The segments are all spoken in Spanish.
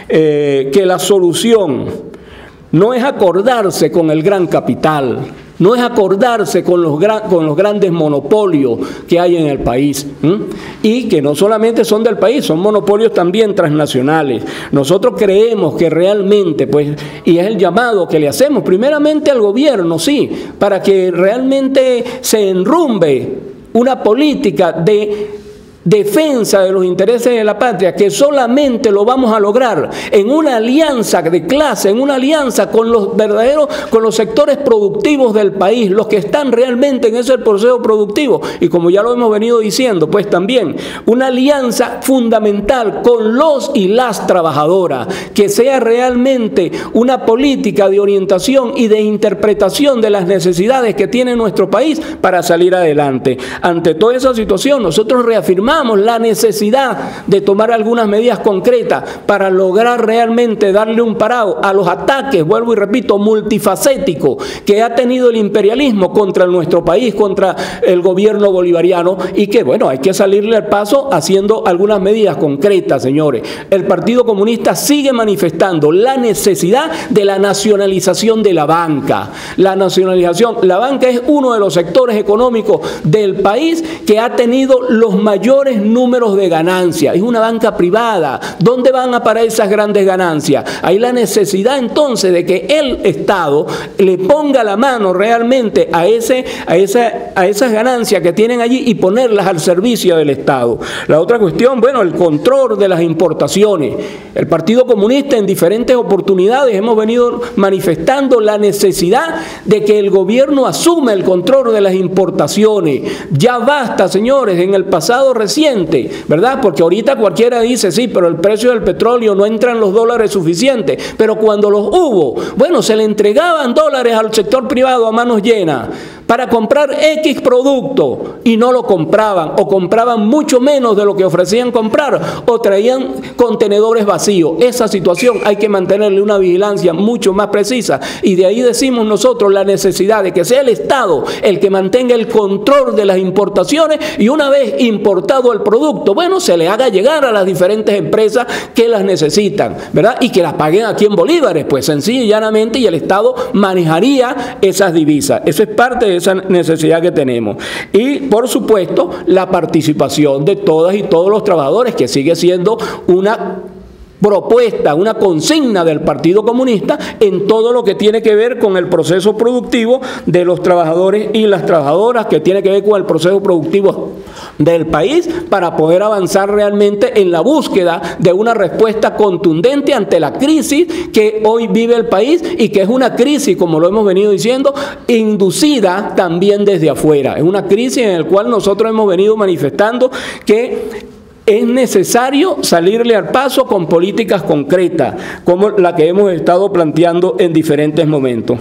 que la solución no es acordarse con el gran capital, no es acordarse con los grandes monopolios que hay en el país, y que no solamente son del país, son monopolios también transnacionales. Nosotros creemos que realmente, pues, y es el llamado que le hacemos primeramente al gobierno, sí, para que realmente se enrumbe una política de defensa de los intereses de la patria, que solamente lo vamos a lograr en una alianza de clase, en una alianza con los sectores productivos del país, los que están realmente en ese proceso productivo, y como ya lo hemos venido diciendo, pues también una alianza fundamental con los y las trabajadoras, que sea realmente una política de orientación y de interpretación de las necesidades que tiene nuestro país para salir adelante. Ante toda esa situación, nosotros reafirmamos la necesidad de tomar algunas medidas concretas para lograr realmente darle un parado a los ataques, vuelvo y repito, multifacéticos que ha tenido el imperialismo contra nuestro país, contra el gobierno bolivariano, y que, bueno, hay que salirle al paso haciendo algunas medidas concretas, señores. El Partido Comunista sigue manifestando la necesidad de la nacionalización de la banca. La banca es uno de los sectores económicos del país que ha tenido los mayores números de ganancias. Es una banca privada. ¿Dónde van a parar esas grandes ganancias? Hay la necesidad entonces de que el Estado le ponga la mano realmente a esas ganancias que tienen allí y ponerlas al servicio del Estado. La otra cuestión, bueno, el control de las importaciones. El Partido Comunista en diferentes oportunidades hemos venido manifestando la necesidad de que el gobierno asuma el control de las importaciones. Ya basta, señores, en el pasado reciente, ¿verdad? Porque ahorita cualquiera dice, sí, pero el precio del petróleo no entran los dólares suficientes, pero cuando los hubo, bueno, se le entregaban dólares al sector privado a manos llenas para comprar X producto y no lo compraban, o compraban mucho menos de lo que ofrecían comprar, o traían contenedores vacíos. Esa situación hay que mantenerle una vigilancia mucho más precisa, y de ahí decimos nosotros la necesidad de que sea el Estado el que mantenga el control de las importaciones, y una vez importado el producto, bueno, se le haga llegar a las diferentes empresas que las necesitan, ¿verdad? Y que las paguen aquí en bolívares, pues sencillo y llanamente, y el Estado manejaría esas divisas. Eso es parte de esa necesidad que tenemos. Y, por supuesto, la participación de todas y todos los trabajadores, que sigue siendo una propuesta, una consigna del Partido Comunista en todo lo que tiene que ver con el proceso productivo de los trabajadores y las trabajadoras, que tiene que ver con el proceso productivo del país, para poder avanzar realmente en la búsqueda de una respuesta contundente ante la crisis que hoy vive el país, y que es una crisis, como lo hemos venido diciendo, inducida también desde afuera. Es una crisis en la cual nosotros hemos venido manifestando que es necesario salirle al paso con políticas concretas, como la que hemos estado planteando en diferentes momentos.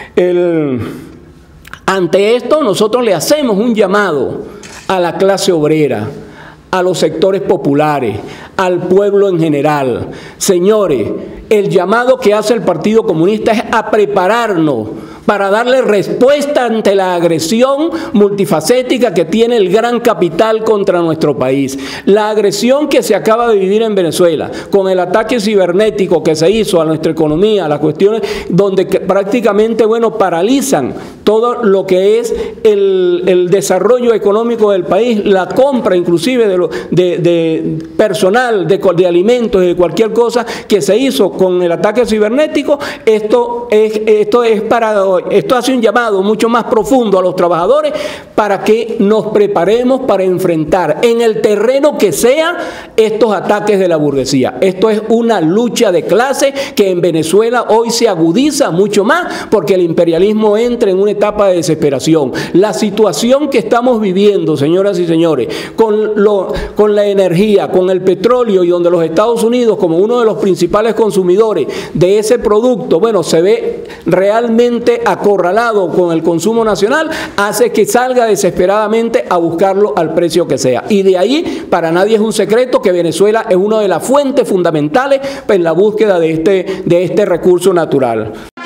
Ante esto, nosotros le hacemos un llamado a la clase obrera, a los sectores populares, al pueblo en general. Señores, el llamado que hace el Partido Comunista es a prepararnos para darle respuesta ante la agresión multifacética que tiene el gran capital contra nuestro país. La agresión que se acaba de vivir en Venezuela, con el ataque cibernético que se hizo a nuestra economía, a las cuestiones donde prácticamente, bueno, paralizan todo lo que es el desarrollo económico del país, la compra inclusive de personal, de alimentos y de cualquier cosa que se hizo con el ataque cibernético. Esto hace un llamado mucho más profundo a los trabajadores para que nos preparemos para enfrentar en el terreno que sea estos ataques de la burguesía. Esto es una lucha de clase que en Venezuela hoy se agudiza mucho más, porque el imperialismo entra en una etapa de desesperación. La situación que estamos viviendo, señoras y señores, con la energía, con el petróleo, y donde los Estados Unidos, como uno de los principales consumidores de ese producto, bueno, se ve realmente acorralado con el consumo nacional, hace que salga desesperadamente a buscarlo al precio que sea. Y de ahí, para nadie es un secreto que Venezuela es una de las fuentes fundamentales en la búsqueda de este recurso natural.